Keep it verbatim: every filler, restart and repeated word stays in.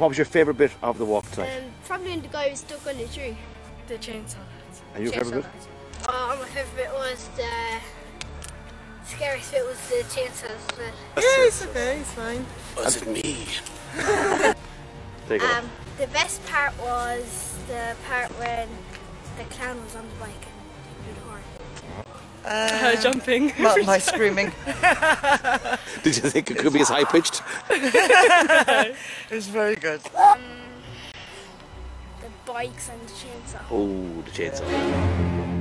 what was your favourite bit of the walk tonight? Um, probably when the guy was stuck on the tree. The chainsaw. And your favourite bit? Oh, my favourite bit was the scariest bit was the chainsaws. Yeah, it's okay, it's fine. Was it me? Take it Um, the best part was the part when the clown was on the bike and he blew the horn. Uh, jumping. My, my screaming. Did you think it could be as high pitched? It was very good. Um, the bikes and the chainsaw. Oh, the chainsaw.